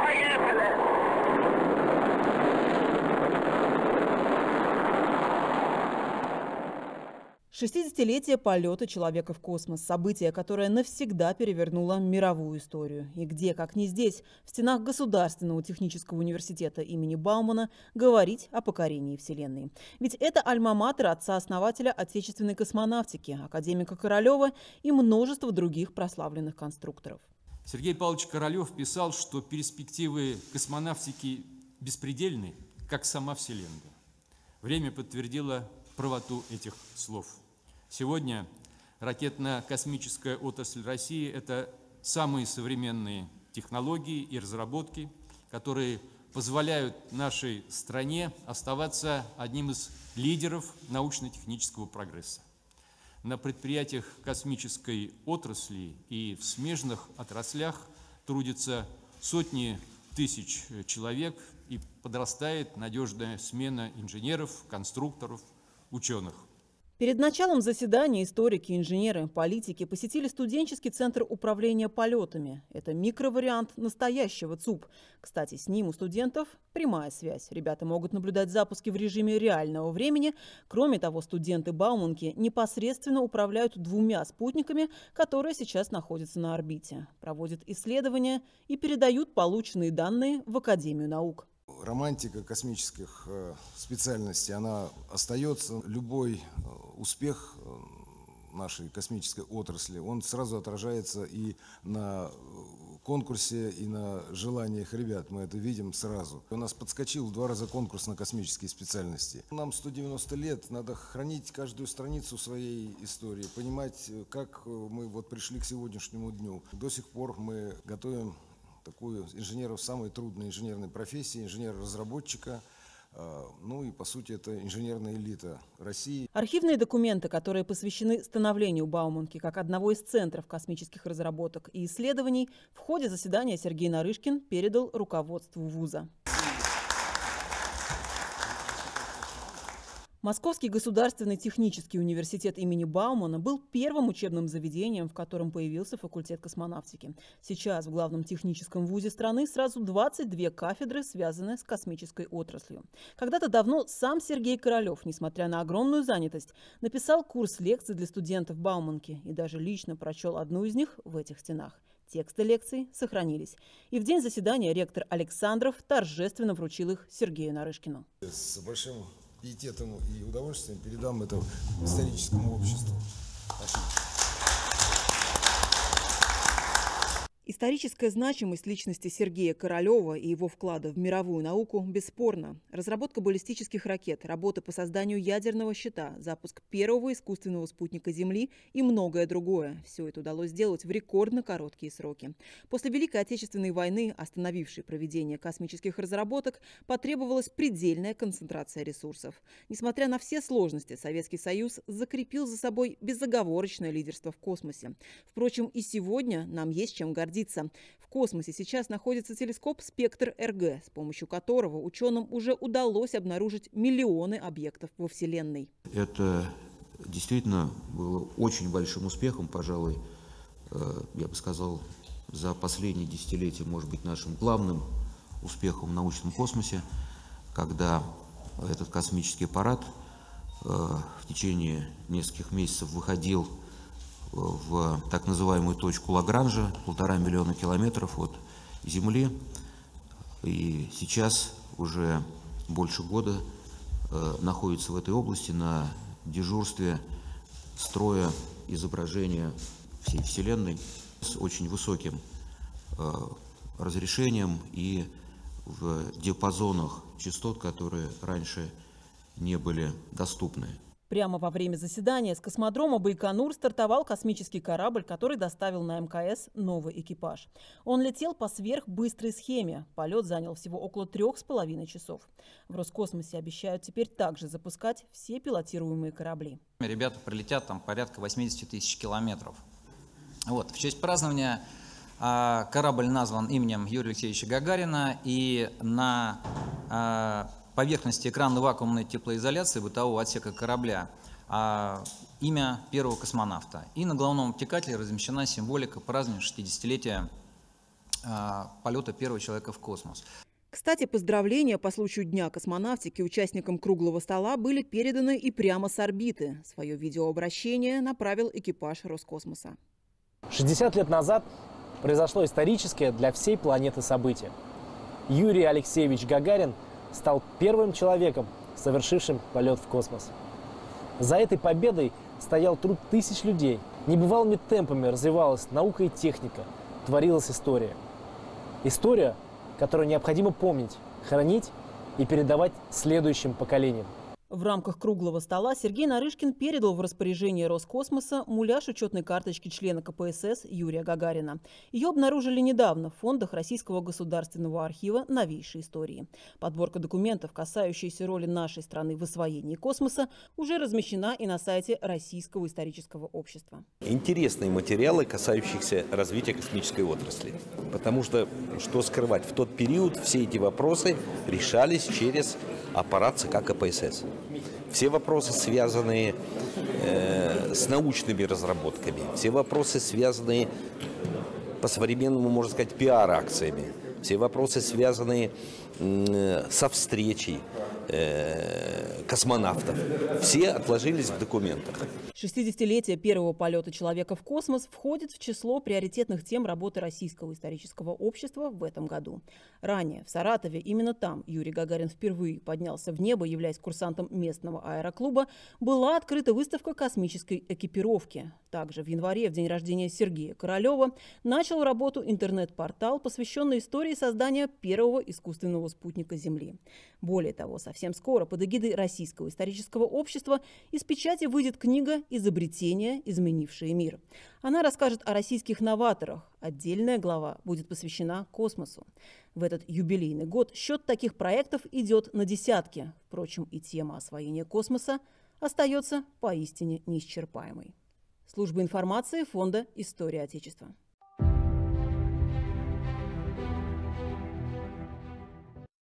Поехали! 60-летие полета человека в космос. Событие, которое навсегда перевернуло мировую историю. И где, как не здесь, в стенах Государственного технического университета имени Баумана, говорить о покорении Вселенной. Ведь это альма-матер отца-основателя отечественной космонавтики, академика Королева и множество других прославленных конструкторов. Сергей Павлович Королев писал, что перспективы космонавтики беспредельны, как сама Вселенная. Время подтвердило правоту этих слов. Сегодня ракетно-космическая отрасль России – это самые современные технологии и разработки, которые позволяют нашей стране оставаться одним из лидеров научно-технического прогресса. На предприятиях космической отрасли и в смежных отраслях трудятся сотни тысяч человек и подрастает надежная смена инженеров, конструкторов, ученых. Перед началом заседания историки, инженеры, политики посетили студенческий центр управления полетами. Это микровариант настоящего ЦУП. Кстати, с ним у студентов прямая связь. Ребята могут наблюдать запуски в режиме реального времени. Кроме того, студенты Бауманки непосредственно управляют 2 спутниками, которые сейчас находятся на орбите, проводят исследования и передают полученные данные в Академию наук. Романтика космических специальностей, она остается. Любой успех нашей космической отрасли, он сразу отражается и на конкурсе, и на желаниях ребят. Мы это видим сразу. У нас подскочил в 2 раза конкурс на космические специальности. Нам 190 лет, надо хранить каждую страницу своей истории, понимать, как мы вот пришли к сегодняшнему дню. До сих пор мы готовим такую инженеров самой трудной инженерной профессии, инженера-разработчика. Ну и, по сути, это инженерная элита России. Архивные документы, которые посвящены становлению Бауманки как одного из центров космических разработок и исследований, в ходе заседания Сергей Нарышкин передал руководству вуза. Московский государственный технический университет имени Баумана был первым учебным заведением, в котором появился факультет космонавтики. Сейчас в главном техническом вузе страны сразу 22 кафедры, связанные с космической отраслью. Когда-то давно сам Сергей Королев, несмотря на огромную занятость, написал курс лекций для студентов Бауманки и даже лично прочел одну из них в этих стенах. Тексты лекций сохранились. И в день заседания ректор Александров торжественно вручил их Сергею Нарышкину. С большим пиететом и удовольствием передам это историческому обществу. Спасибо. Историческая значимость личности Сергея Королева и его вклада в мировую науку бесспорна. Разработка баллистических ракет, работа по созданию ядерного щита, запуск первого искусственного спутника Земли и многое другое. Все это удалось сделать в рекордно короткие сроки. После Великой Отечественной войны, остановившей проведение космических разработок, потребовалась предельная концентрация ресурсов. Несмотря на все сложности, Советский Союз закрепил за собой безоговорочное лидерство в космосе. Впрочем, и сегодня нам есть чем гордиться. В космосе сейчас находится телескоп «Спектр-РГ», с помощью которого ученым уже удалось обнаружить миллионы объектов во Вселенной. Это действительно было очень большим успехом, пожалуй, я бы сказал, за последние десятилетия, может быть, нашим главным успехом в научном космосе, когда этот космический аппарат в течение нескольких месяцев выходил в так называемую точку Лагранжа, 1,5 миллиона километров от Земли. И сейчас уже больше года находится в этой области на дежурстве строя изображения всей Вселенной с очень высоким разрешением и в диапазонах частот, которые раньше не были доступны. Прямо во время заседания с космодрома Байконур стартовал космический корабль, который доставил на МКС новый экипаж. Он летел по сверхбыстрой схеме. Полет занял всего около 3,5 часов. В Роскосмосе обещают теперь также запускать все пилотируемые корабли. Ребята пролетят там порядка 80 тысяч километров. Вот. В честь празднования корабль назван именем Юрия Алексеевича Гагарина, и на поверхности экранно-вакуумной теплоизоляции бытового отсека корабля имя первого космонавта. И на головном обтекателе размещена символика празднования 60-летия полета первого человека в космос. Кстати, поздравления по случаю Дня космонавтики участникам круглого стола были переданы и прямо с орбиты. Свое видеообращение направил экипаж Роскосмоса. 60 лет назад произошло историческое для всей планеты событие. Юрий Алексеевич Гагарин стал первым человеком, совершившим полет в космос. За этой победой стоял труд тысяч людей. Небывалыми темпами развивалась наука и техника, творилась история. История, которую необходимо помнить, хранить и передавать следующим поколениям. В рамках круглого стола Сергей Нарышкин передал в распоряжение Роскосмоса муляж учетной карточки члена КПСС Юрия Гагарина. Ее обнаружили недавно в фондах Российского государственного архива новейшей истории. Подборка документов, касающаяся роли нашей страны в освоении космоса, уже размещена и на сайте Российского исторического общества. Интересные материалы, касающиеся развития космической отрасли. Потому что скрывать, в тот период все эти вопросы решались через аппарат ЦК КПСС. Все вопросы, связанные с научными разработками, все вопросы, связанные, по-современному, можно сказать, пиар-акциями, все вопросы, связанные со встречей космонавтов, все отложились в документах. 60-летие первого полета человека в космос входит в число приоритетных тем работы Российского исторического общества в этом году. Ранее в Саратове, именно там Юрий Гагарин впервые поднялся в небо, являясь курсантом местного аэроклуба, была открыта выставка космической экипировки. Также в январе, в день рождения Сергея Королева, начал работу интернет-портал, посвященный истории создания первого искусственного спутника Земли. Более того, совсем скоро под эгидой Российского исторического общества из печати выйдет книга «Изобретения, изменившие мир». Она расскажет о российских новаторах. Отдельная глава будет посвящена космосу. В этот юбилейный год счет таких проектов идет на десятки. Впрочем, и тема освоения космоса остается поистине неисчерпаемой. Служба информации Фонда «История Отечества».